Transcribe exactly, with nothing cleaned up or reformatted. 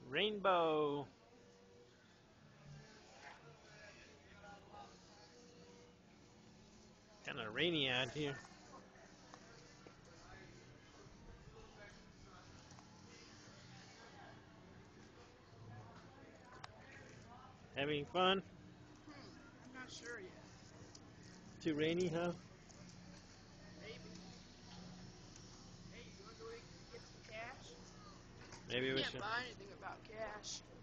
Rainbow. Kind of rainy out here. Having fun? Hmm, I'm not sure yet. Too rainy, huh? Maybe. Hey, you want to go get some cash? Maybe we Can't should. buy anything about cash.